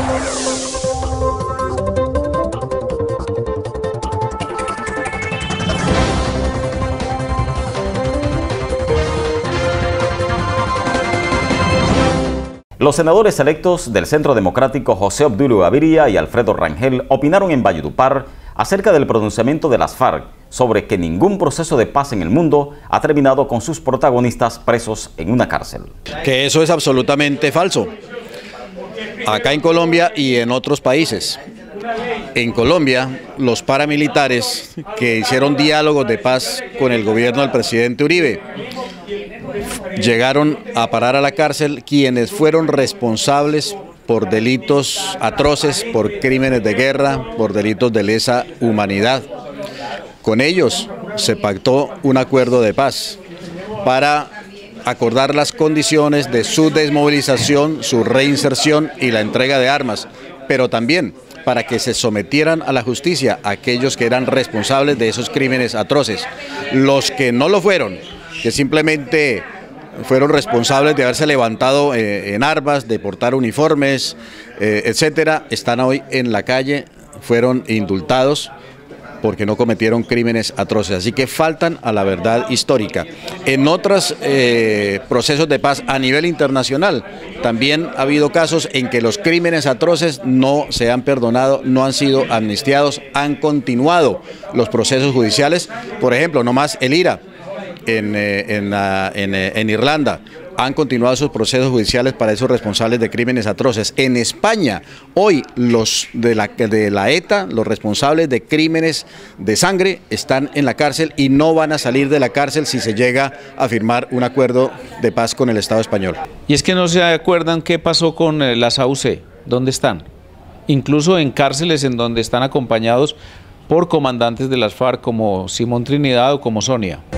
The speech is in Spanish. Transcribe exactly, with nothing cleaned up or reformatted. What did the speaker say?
Los senadores electos del Centro Democrático José Obdulio Gaviria y Alfredo Rangel opinaron en Valledupar acerca del pronunciamiento de las FARC sobre que ningún proceso de paz en el mundo ha terminado con sus protagonistas presos en una cárcel. Que eso es absolutamente falso, acá en Colombia y en otros países. En Colombia, los paramilitares que hicieron diálogos de paz con el gobierno del presidente Uribe llegaron a parar a la cárcel quienes fueron responsables por delitos atroces, por crímenes de guerra, por delitos de lesa humanidad. Con ellos se pactó un acuerdo de paz para acordar las condiciones de su desmovilización, su reinserción y la entrega de armas, pero también para que se sometieran a la justicia aquellos que eran responsables de esos crímenes atroces. Los que no lo fueron, que simplemente fueron responsables de haberse levantado eh, en armas, de portar uniformes, eh, etcétera, están hoy en la calle, fueron indultados porque no cometieron crímenes atroces, así que faltan a la verdad histórica. En otros eh, procesos de paz a nivel internacional también ha habido casos en que los crímenes atroces no se han perdonado, no han sido amnistiados, han continuado los procesos judiciales, por ejemplo, no más el IRA. En, en, en, en Irlanda han continuado sus procesos judiciales para esos responsables de crímenes atroces. En España, hoy los de la, de la ETA, los responsables de crímenes de sangre, están en la cárcel y no van a salir de la cárcel si se llega a firmar un acuerdo de paz con el Estado español. Y es que no se acuerdan qué pasó con las A U C, ¿dónde están? Incluso en cárceles en donde están acompañados por comandantes de las FARC como Simón Trinidad o como Sonia.